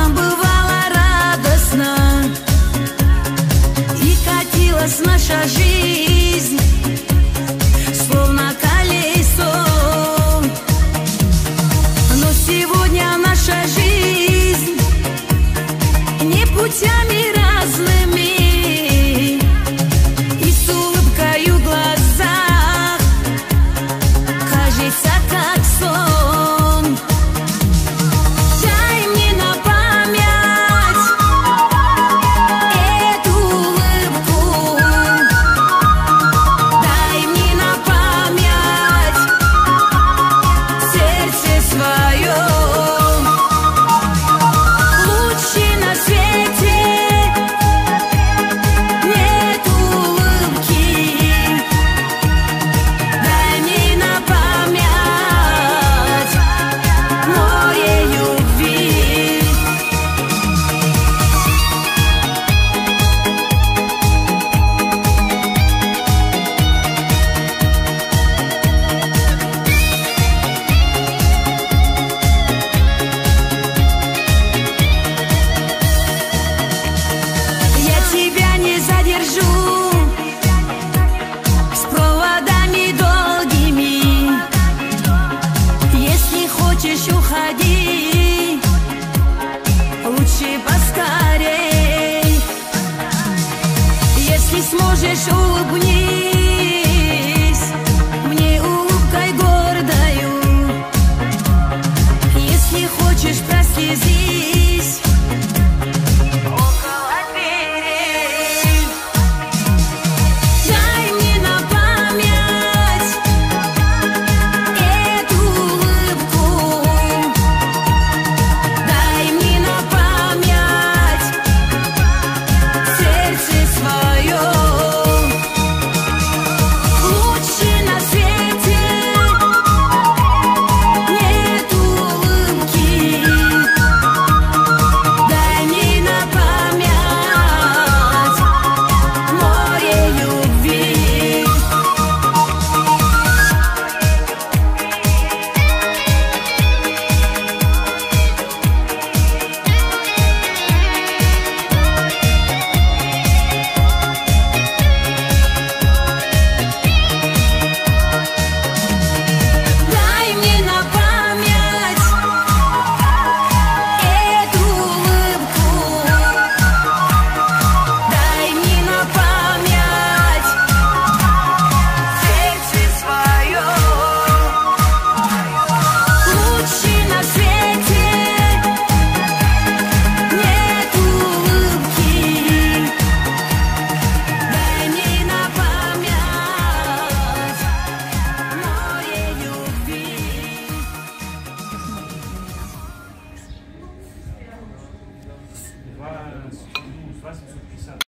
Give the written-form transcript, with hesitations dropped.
Нам бывало радостно, и катилась наша жизнь, словно колесо. Но сегодня наша жизнь не путями разными, и с улыбкою в глазах кажется, как сон. Дай мне на память эту улыбку, дай мне на память сердце свое. Лучше на свете нет улыбки, дай мне на память моей любви. Я тебя не задержу с проводами долгими. Если хочешь, уходи, лучше поскорей. Если сможешь, улыбнись.